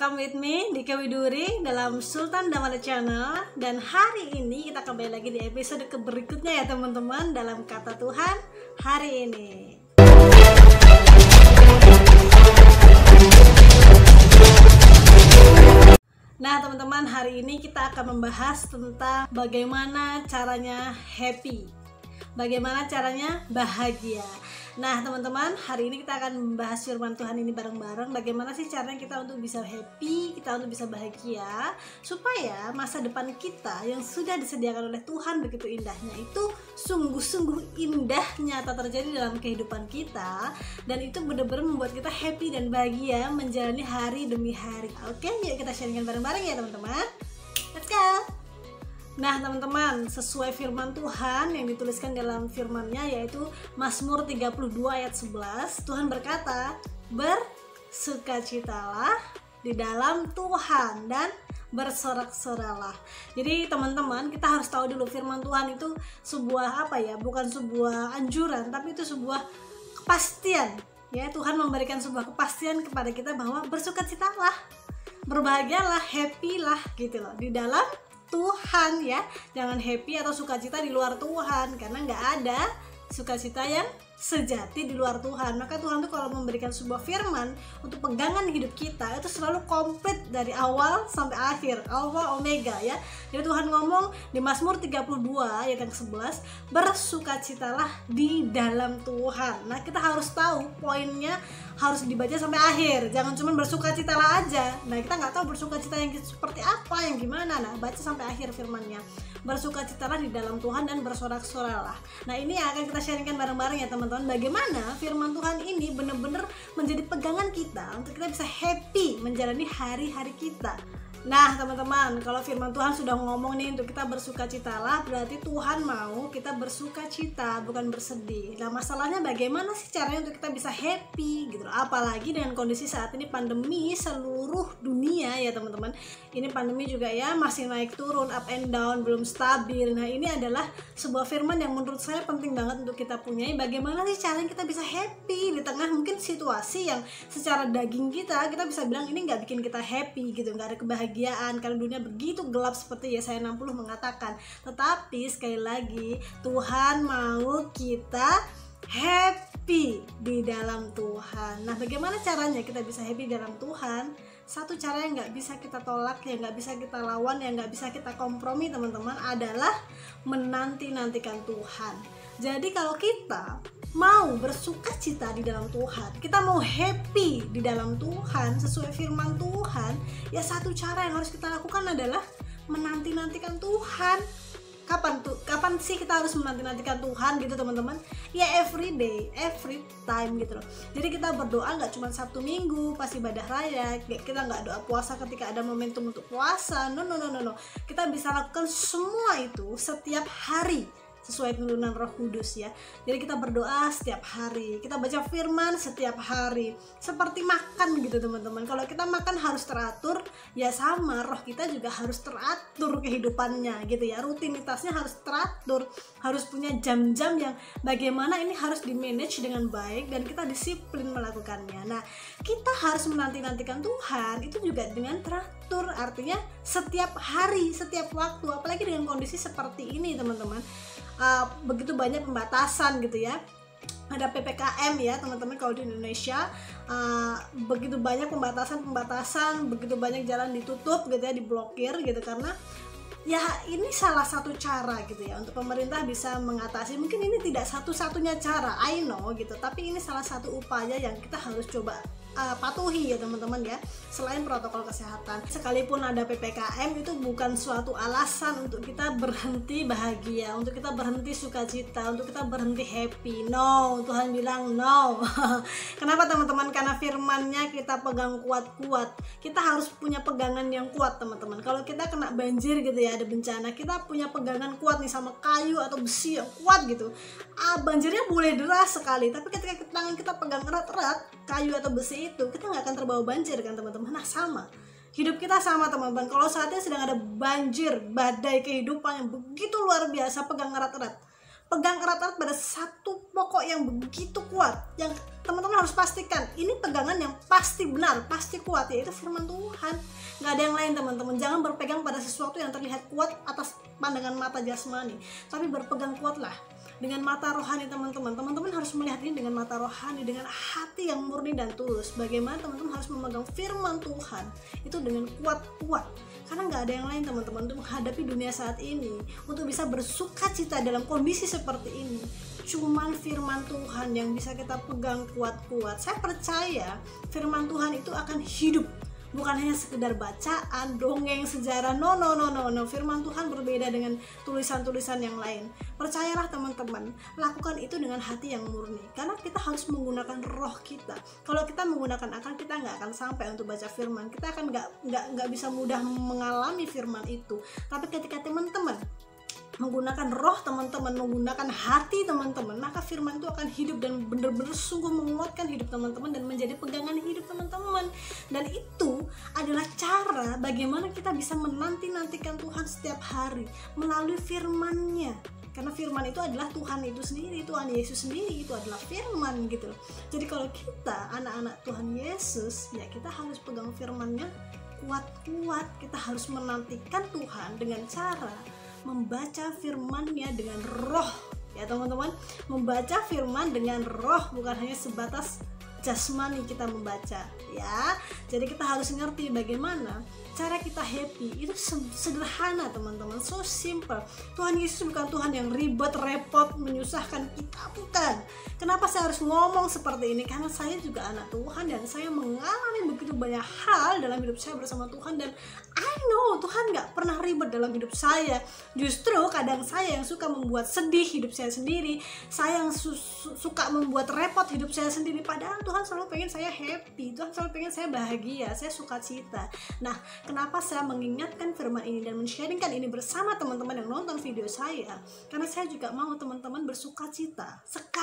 welcome with me Dika Widuri dalam Sultan Damala Channel. Dan hari ini kita kembali lagi di episode berikutnya ya teman-teman, dalam Kata Tuhan hari ini. Nah teman-teman, hari ini kita akan membahas tentang bagaimana caranya happy, bagaimana caranya bahagia. Nah teman-teman, hari ini kita akan membahas firman Tuhan ini bareng-bareng. Bagaimana sih caranya kita untuk bisa happy, kita untuk bisa bahagia, supaya masa depan kita yang sudah disediakan oleh Tuhan begitu indahnya itu sungguh-sungguh indah nyata terjadi dalam kehidupan kita. Dan itu benar-benar membuat kita happy dan bahagia menjalani hari demi hari. Oke, yuk kita sharingkan bareng-bareng ya teman-teman. Let's go! Nah teman-teman, sesuai firman Tuhan yang dituliskan dalam firman-Nya, yaitu Mazmur 32 ayat 11, Tuhan berkata, bersukacitalah di dalam Tuhan dan bersorak-soralah. Jadi teman-teman, kita harus tahu dulu firman Tuhan itu sebuah bukan sebuah anjuran, tapi itu sebuah kepastian. Ya, Tuhan memberikan sebuah kepastian kepada kita bahwa bersukacitalah, berbahagialah, happy lah gitu loh di dalam Tuhan ya. Jangan happy atau sukacita di luar Tuhan, karena nggak ada sukacita yang sejati di luar Tuhan. Maka Tuhan tuh kalau memberikan sebuah firman untuk pegangan hidup kita, itu selalu komplit dari awal sampai akhir, alfa omega ya. Jadi Tuhan ngomong di Mazmur 32 ayat yang 11, bersukacitalah di dalam Tuhan. Nah kita harus tahu poinnya, harus dibaca sampai akhir, jangan cuma bersukacitalah aja. Nah kita nggak tahu bersukacita yang seperti apa, yang gimana. Nah baca sampai akhir firmannya, bersukacitalah di dalam Tuhan dan bersorak-soralah. Nah ini yang akan kita sharingkan bareng-bareng ya teman-teman, bagaimana firman Tuhan ini benar-benar menjadi pegangan kita untuk kita bisa happy menjalani hari-hari kita. Nah teman-teman, kalau firman Tuhan sudah ngomong nih untuk kita bersukacitalah, berarti Tuhan mau kita bersukacita, bukan bersedih. Nah masalahnya bagaimana sih caranya untuk kita bisa happy gitu loh. Apalagi dengan kondisi saat ini pandemi seluruh dunia ya teman-teman. Ini pandemi juga ya masih naik turun, up and down, belum stabil. Nah ini adalah sebuah firman yang menurut saya penting banget untuk kita punyai. Bagaimana sih caranya kita bisa happy di tengah mungkin situasi yang secara daging kita bisa bilang ini nggak bikin kita happy gitu, nggak ada kebahagiaan karena dunia begitu gelap seperti Yesaya 60 mengatakan. Tetapi sekali lagi Tuhan mau kita happy di dalam Tuhan. Nah bagaimana caranya kita bisa happy dalam Tuhan? Satu cara yang nggak bisa kita tolak, yang nggak bisa kita lawan, yang nggak bisa kita kompromi teman-teman, adalah menanti-nantikan Tuhan. Jadi kalau kita mau bersukacita di dalam Tuhan, kita mau happy di dalam Tuhan sesuai firman Tuhan, ya satu cara yang harus kita lakukan adalah menanti-nantikan Tuhan. Kapan sih kita harus menanti-nantikan Tuhan gitu teman-teman? Ya every day, every time gitu loh. Jadi kita berdoa nggak cuma Sabtu Minggu pas ibadah raya, kita nggak doa puasa ketika ada momentum untuk puasa. No. Kita bisa lakukan semua itu setiap hari sesuai tuntunan Roh Kudus ya. Jadi kita berdoa setiap hari, kita baca firman setiap hari, seperti makan gitu teman-teman. Kalau kita makan harus teratur, ya sama roh kita juga harus teratur kehidupannya gitu ya. Rutinitasnya harus teratur, harus punya jam-jam yang bagaimana ini harus di-manage dengan baik dan kita disiplin melakukannya. Nah kita harus menanti-nantikan Tuhan itu juga dengan teratur, artinya setiap hari, setiap waktu. Apalagi dengan kondisi seperti ini teman-teman, begitu banyak pembatasan gitu ya, ada PPKM ya teman-teman. Kalau di Indonesia begitu banyak pembatasan, begitu banyak jalan ditutup gitu ya, diblokir gitu, karena ya ini salah satu cara gitu ya untuk pemerintah bisa mengatasi. Mungkin ini tidak satu-satunya cara, I know gitu, tapi ini salah satu upaya yang kita harus coba patuhi ya teman-teman ya. Selain protokol kesehatan, sekalipun ada PPKM, itu bukan suatu alasan untuk kita berhenti bahagia, untuk kita berhenti sukacita, untuk kita berhenti happy. No, Tuhan bilang no. Kenapa teman-teman? Karena firman-Nya kita pegang kuat-kuat. Kita harus punya pegangan yang kuat teman-teman. Kalau kita kena banjir gitu ya, ada bencana, kita punya pegangan kuat nih sama kayu atau besi yang kuat gitu. Banjirnya boleh deras sekali, tapi ketika tangan kita pegang erat-erat kayu atau besi itu, kita nggak akan terbawa banjir kan teman-teman. Nah sama, hidup kita sama teman-teman. Kalau saat ini sedang ada banjir, badai kehidupan yang begitu luar biasa, pegang erat-erat, pegang erat-erat pada satu pokok yang begitu kuat, yang teman-teman harus pastikan ini pegangan yang pasti benar, pasti kuat, yaitu firman Tuhan. Nggak ada yang lain teman-teman. Jangan berpegang pada sesuatu yang terlihat kuat atas pandangan mata jasmani, tapi berpegang kuatlah dengan mata rohani teman-teman. Teman-teman harus melihat ini dengan mata rohani, dengan hati yang murni dan tulus. Bagaimana teman-teman harus memegang firman Tuhan itu dengan kuat-kuat, karena nggak ada yang lain teman-teman untuk menghadapi dunia saat ini, untuk bisa bersuka cita dalam kondisi seperti ini. Cuman firman Tuhan yang bisa kita pegang kuat-kuat. Saya percaya firman Tuhan itu akan hidup, bukan hanya sekedar bacaan, dongeng, sejarah. No. Firman Tuhan berbeda dengan tulisan-tulisan yang lain. Percayalah teman-teman, lakukan itu dengan hati yang murni, karena kita harus menggunakan roh kita. Kalau kita menggunakan akal, kita nggak akan sampai untuk baca firman. Kita akan nggak bisa mudah mengalami firman itu. Tapi ketika teman-teman menggunakan roh teman-teman, menggunakan hati teman-teman, maka firman itu akan hidup dan benar-benar sungguh menguatkan hidup teman-teman dan menjadi pegangan hidup teman-teman. Dan itu adalah cara bagaimana kita bisa menanti-nantikan Tuhan setiap hari melalui firman-Nya. Karena firman itu adalah Tuhan itu sendiri, Tuhan Yesus sendiri itu adalah firman gitu loh. Jadi kalau kita anak-anak Tuhan Yesus, ya kita harus pegang firman-Nya kuat-kuat. Kita harus menantikan Tuhan dengan cara membaca firman-Nya dengan roh, ya teman-teman. Membaca firman dengan roh, bukan hanya sebatas jasmani kita membaca, ya. Jadi kita harus ngerti bagaimana cara kita happy. Itu sederhana teman-teman, so simple. Tuhan Yesus bukan Tuhan yang ribet, repot, menyusahkan kita, bukan. Kenapa saya harus ngomong seperti ini? Karena saya juga anak Tuhan dan saya mengalami begitu banyak hal dalam hidup saya bersama Tuhan, dan I know Tuhan gak pernah ribet dalam hidup saya. Justru kadang saya yang suka membuat sedih hidup saya sendiri, saya yang suka membuat repot hidup saya sendiri. Padahal Tuhan selalu pengen saya happy, Tuhan selalu pengen saya bahagia, saya sukacita. Nah, kenapa saya mengingatkan firman ini dan men-sharingkan ini bersama teman-teman yang nonton video saya? Karena saya juga mau teman-teman bersukacita,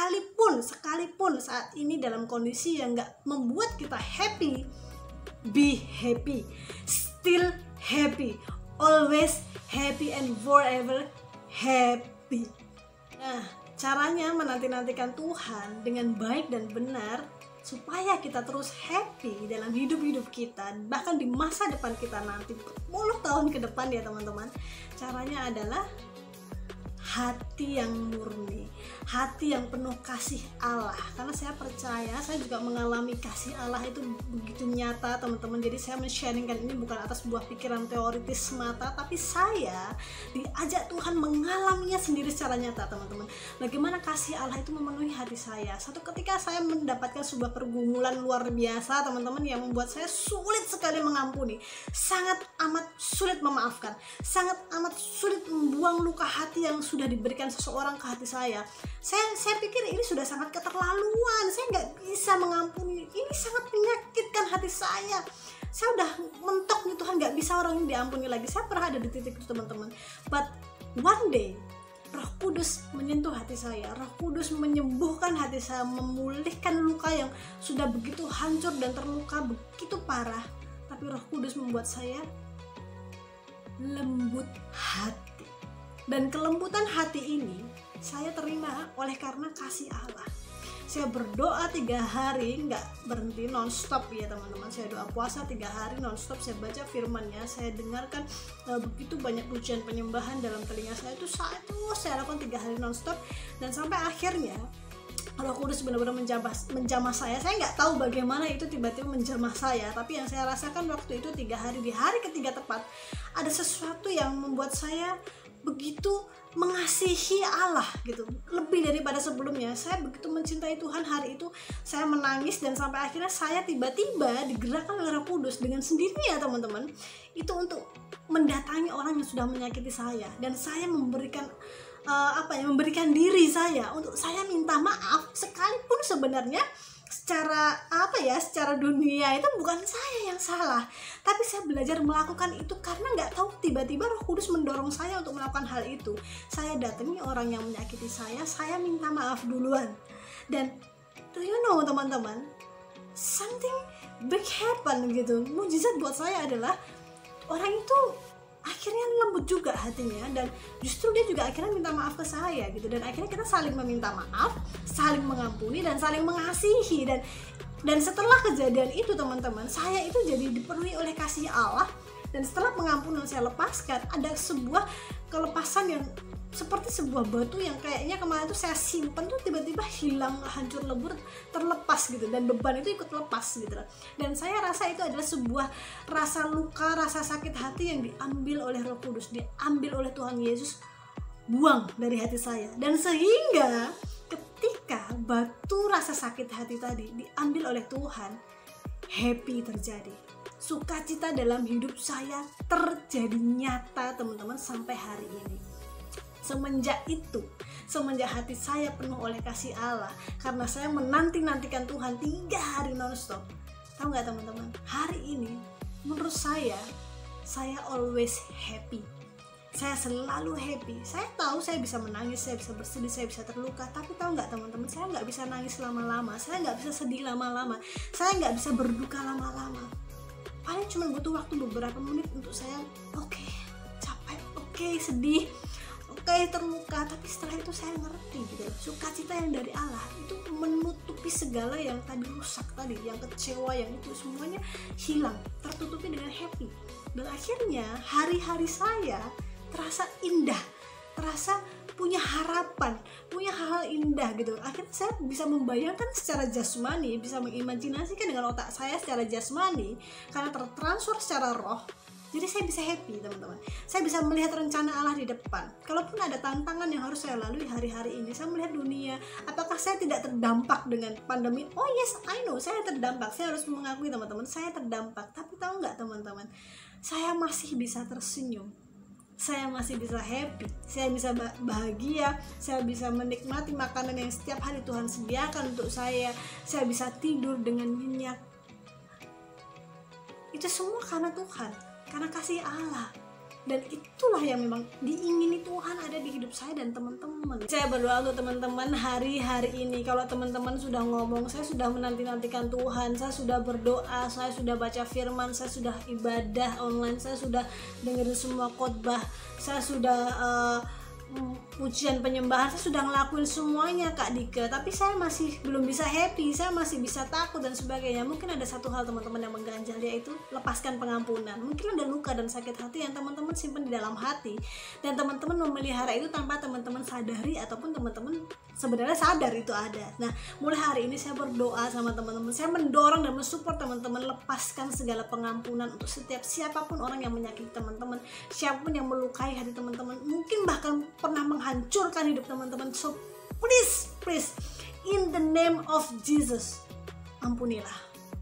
sekalipun saat ini dalam kondisi yang gak membuat kita happy. Be happy, still happy, always happy, and forever happy. Nah, caranya menanti-nantikan Tuhan dengan baik dan benar supaya kita terus happy dalam hidup-hidup kita, bahkan di masa depan kita nanti berpuluh tahun ke depan ya teman-teman. Caranya adalah hati yang murni, hati yang penuh kasih Allah. Karena saya percaya, saya juga mengalami kasih Allah itu begitu nyata teman-teman. Jadi saya men-sharingkan ini bukan atas sebuah pikiran teoritis semata, tapi saya diajak Tuhan mengalaminya sendiri secara nyata teman-teman. Bagaimana kasih Allah itu memenuhi hati saya. Satu ketika saya mendapatkan sebuah pergumulan luar biasa teman-teman, yang membuat saya sulit sekali mengampuni, sangat amat sulit memaafkan, sangat amat sulit membuang luka hati yang sudah diberikan seseorang ke hati saya. Saya pikir ini sudah sangat keterlaluan, saya nggak bisa mengampuni, ini sangat menyakitkan hati saya udah mentok nih Tuhan, nggak bisa orang ini diampuni lagi. Saya pernah ada di titik itu teman-teman. But one day Roh Kudus menyentuh hati saya, Roh Kudus menyembuhkan hati saya, memulihkan luka yang sudah begitu hancur dan terluka begitu parah. Tapi Roh Kudus membuat saya lembut hati. Dan kelembutan hati ini saya terima oleh karena kasih Allah. Saya berdoa 3 hari nggak berhenti, non-stop ya teman-teman. Saya doa puasa 3 hari non-stop, saya baca firman-Nya, saya dengarkan begitu banyak pujian penyembahan dalam telinga saya. Itu saya lakukan 3 hari non-stop, dan sampai akhirnya Roh Kudus benar-benar menjamah saya. Saya nggak tahu bagaimana itu tiba-tiba menjamah saya, tapi yang saya rasakan waktu itu 3 hari, di hari ketiga tepat ada sesuatu yang membuat saya begitu mengasihi Allah gitu, lebih daripada sebelumnya. Saya begitu mencintai Tuhan. Hari itu saya menangis, dan sampai akhirnya saya tiba-tiba digerakkan oleh Roh Kudus dengan sendirinya teman-teman, itu untuk mendatangi orang yang sudah menyakiti saya, dan saya memberikan memberikan diri saya untuk saya minta maaf, sekalipun sebenarnya secara dunia itu bukan saya yang salah, tapi saya belajar melakukan itu karena nggak tahu, tiba-tiba Roh Kudus mendorong saya untuk melakukan hal itu. Saya datangi orang yang menyakiti saya minta maaf duluan, dan do you know teman-teman, something big happen gitu. Mujizat buat saya adalah orang itu akhirnya lembut juga hatinya, dan justru dia juga akhirnya minta maaf ke saya gitu, dan akhirnya kita saling meminta maaf, saling mengampuni dan saling mengasihi. Dan setelah kejadian itu teman-teman, saya itu jadi dipenuhi oleh kasih Allah, dan setelah pengampunan saya lepaskan, ada sebuah kelepasan yang seperti sebuah batu yang kayaknya kemarin tuh saya simpen tuh tiba-tiba hilang, hancur lebur, terlepas gitu, dan beban itu ikut lepas gitu. Dan saya rasa itu adalah sebuah rasa luka, rasa sakit hati yang diambil oleh Roh Kudus, diambil oleh Tuhan Yesus, buang dari hati saya. Dan sehingga ketika batu rasa sakit hati tadi diambil oleh Tuhan, happy terjadi, sukacita dalam hidup saya terjadi nyata teman-teman sampai hari ini. Semenjak itu, semenjak hati saya penuh oleh kasih Allah, karena saya menanti-nantikan Tuhan 3 hari nonstop. Tahu nggak teman-teman, hari ini menurut saya always happy. Saya selalu happy. Saya tahu saya bisa menangis, saya bisa bersedih, saya bisa terluka. Tapi tahu nggak teman-teman, saya nggak bisa nangis lama-lama, saya nggak bisa sedih lama-lama, saya nggak bisa berduka lama-lama. Paling cuma butuh waktu beberapa menit untuk saya oke, capek, oke, sedih, oke, terluka, tapi setelah itu saya ngerti gitu. Sukacita yang dari Allah itu menutupi segala yang tadi rusak tadi, yang kecewa, yang itu semuanya hilang, tertutupi dengan happy. Dan akhirnya hari-hari saya terasa indah, terasa punya harapan, punya hal-hal indah gitu. Akhirnya saya bisa membayangkan secara jasmani, bisa mengimajinasikan dengan otak saya secara jasmani, karena tertransfer secara roh. Jadi saya bisa happy teman-teman. Saya bisa melihat rencana Allah di depan. Kalaupun ada tantangan yang harus saya lalui hari-hari ini, saya melihat dunia. Apakah saya tidak terdampak dengan pandemi? Oh yes, I know, saya terdampak. Saya harus mengakui teman-teman, saya terdampak. Tapi tahu nggak teman-teman, saya masih bisa tersenyum. Saya masih bisa happy. Saya bisa bahagia. Saya bisa menikmati makanan yang setiap hari Tuhan sediakan untuk saya. Saya bisa tidur dengan nyenyak. Itu semua karena Tuhan, karena kasih Allah. Dan itulah yang memang diingini Tuhan ada di hidup saya dan teman-teman. Saya berdoa untuk teman-teman hari-hari ini. Kalau teman-teman sudah ngomong, saya sudah menanti-nantikan Tuhan, saya sudah berdoa, saya sudah baca firman, saya sudah ibadah online, saya sudah dengerin semua khotbah, saya sudah pujian penyembahan, saya sudah ngelakuin semuanya Kak Dika, tapi saya masih belum bisa happy, saya masih bisa takut dan sebagainya. Mungkin ada satu hal teman-teman yang mengganjal, yaitu lepaskan pengampunan. Mungkin ada luka dan sakit hati yang teman-teman simpan di dalam hati, dan teman-teman memelihara itu tanpa teman-teman sadari, ataupun teman-teman sebenarnya sadar itu ada. Nah, mulai hari ini saya berdoa sama teman-teman, saya mendorong dan mensupport teman-teman, lepaskan segala pengampunan untuk setiap siapapun orang yang menyakiti teman-teman, siapapun yang melukai hati teman-teman, mungkin bahkan pernah menghancurkan hidup teman-teman. So please, in the name of Jesus, ampunilah,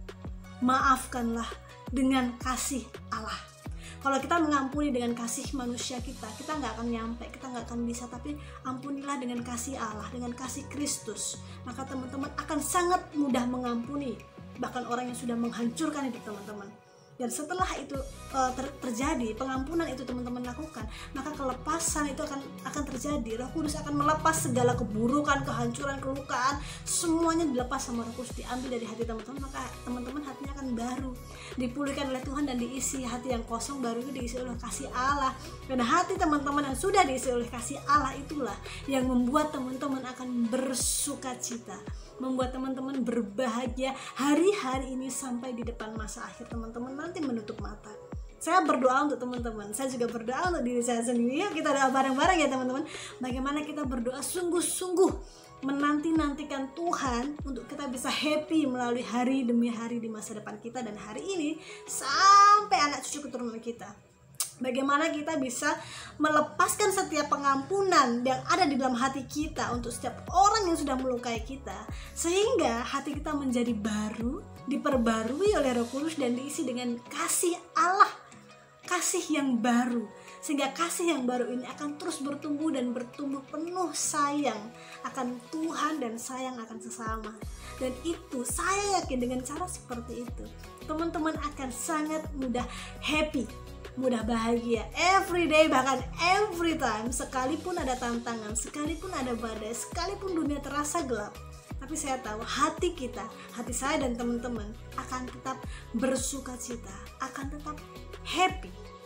maafkanlah dengan kasih Allah. Kalau kita mengampuni dengan kasih manusia kita nggak akan nyampe, kita nggak akan bisa. Tapi ampunilah dengan kasih Allah, dengan kasih Kristus, maka teman-teman akan sangat mudah mengampuni bahkan orang yang sudah menghancurkan hidup teman-teman. Dan setelah itu terjadi, pengampunan itu teman-teman lakukan, maka kelepasan itu akan terjadi. Roh Kudus akan melepas segala keburukan, kehancuran, kelukaan, semuanya dilepas sama Roh Kudus, diambil dari hati teman-teman. Maka teman-teman hatinya akan baru, dipulihkan oleh Tuhan, dan diisi. Hati yang kosong baru itu diisi oleh kasih Allah. Dan hati teman-teman yang sudah diisi oleh kasih Allah itulah yang membuat teman-teman akan bersukacita, membuat teman-teman berbahagia hari-hari ini sampai di depan masa akhir teman-teman nanti menutup mata. Saya berdoa untuk teman-teman, saya juga berdoa untuk diri saya sendiri. Yuk kita doa bareng-bareng ya teman-teman. Bagaimana kita berdoa sungguh-sungguh menanti-nantikan Tuhan untuk kita bisa happy melalui hari demi hari di masa depan kita, dan hari ini sampai anak cucu keturunan kita. Bagaimana kita bisa melepaskan setiap pengampunan yang ada di dalam hati kita untuk setiap orang yang sudah melukai kita, sehingga hati kita menjadi baru, diperbarui oleh Roh Kudus dan diisi dengan kasih Allah, kasih yang baru, sehingga kasih yang baru ini akan terus bertumbuh dan bertumbuh penuh sayang akan Tuhan dan sayang akan sesama. Dan itu saya yakin dengan cara seperti itu teman-teman akan sangat mudah happy, mudah bahagia every day, bahkan every time. Sekalipun ada tantangan, sekalipun ada badai, sekalipun dunia terasa gelap, tapi saya tahu hati kita, hati saya dan teman-teman akan tetap bersukacita, akan tetap happy.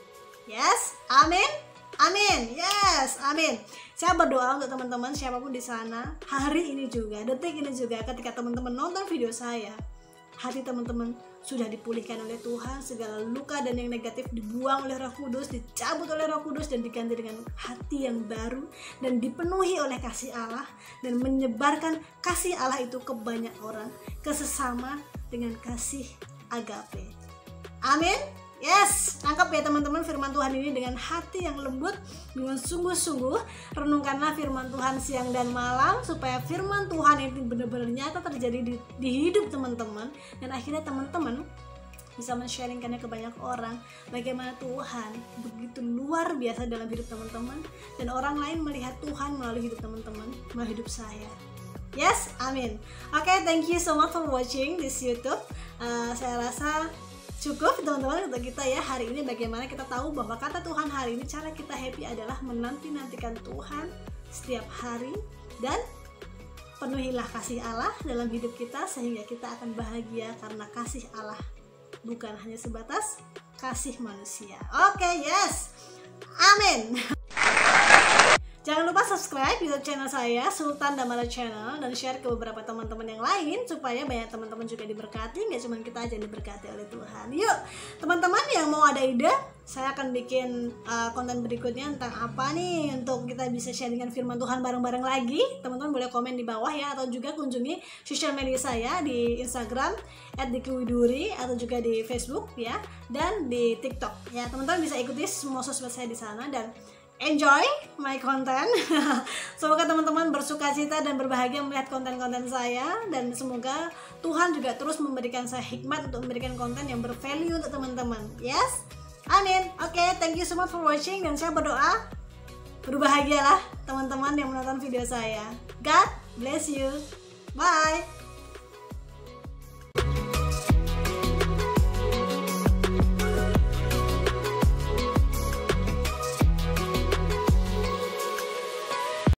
Yes, amin. Amin, yes, amin. Saya berdoa untuk teman-teman siapapun di sana, hari ini juga, detik ini juga, ketika teman-teman nonton video saya, hati teman-teman sudah dipulihkan oleh Tuhan, segala luka dan yang negatif dibuang oleh Roh Kudus, dicabut oleh Roh Kudus dan diganti dengan hati yang baru dan dipenuhi oleh kasih Allah dan menyebarkan kasih Allah itu ke banyak orang, ke sesama dengan kasih agape. Amin. Yes, tangkap ya teman-teman firman Tuhan ini dengan hati yang lembut, dengan sungguh-sungguh. Renungkanlah firman Tuhan siang dan malam supaya firman Tuhan itu benar-benar nyata terjadi di hidup teman-teman, dan akhirnya teman-teman bisa men-sharingkannya ke banyak orang bagaimana Tuhan begitu luar biasa dalam hidup teman-teman, dan orang lain melihat Tuhan melalui hidup teman-teman, melalui hidup saya. Yes, amin. Okay, thank you so much for watching this YouTube. Saya rasa cukup teman-teman untuk kita ya hari ini. Bagaimana kita tahu bahwa kata Tuhan hari ini, cara kita happy adalah menanti-nantikan Tuhan setiap hari, dan penuhilah kasih Allah dalam hidup kita sehingga kita akan bahagia karena kasih Allah bukan hanya sebatas kasih manusia. Oke, yes, amin. Jangan lupa subscribe YouTube channel saya, Sultan Damara Channel, dan share ke beberapa teman-teman yang lain supaya banyak teman-teman juga diberkati. Nggak cuma kita aja yang diberkati oleh Tuhan. Yuk, teman-teman yang mau ada ide, saya akan bikin konten berikutnya tentang apa nih untuk kita bisa sharingan firman Tuhan bareng-bareng lagi. Teman-teman boleh komen di bawah ya, atau juga kunjungi sosial media saya di Instagram @dikiwiduri atau juga di Facebook ya, dan di TikTok ya. Teman-teman bisa ikuti semua sosmed saya di sana dan enjoy my content. Semoga teman-teman bersuka cita dan berbahagia melihat konten-konten saya, dan semoga Tuhan juga terus memberikan saya hikmat untuk memberikan konten yang bervalue untuk teman-teman. Yes, amin. Oke, thank you so much for watching, dan saya berdoa berbahagialah teman-teman yang menonton video saya. God bless you. Bye.